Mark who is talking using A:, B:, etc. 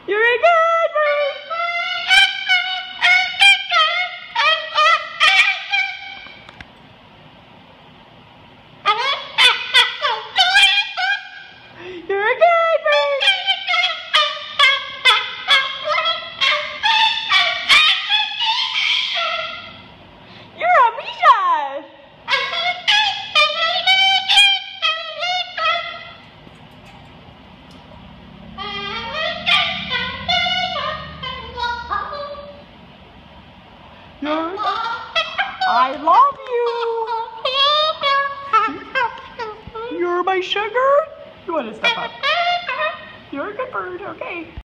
A: You're a good bird. You're a good bird. You're a Misha. I love you. You're my sugar. You want to step up? You're a good bird, okay.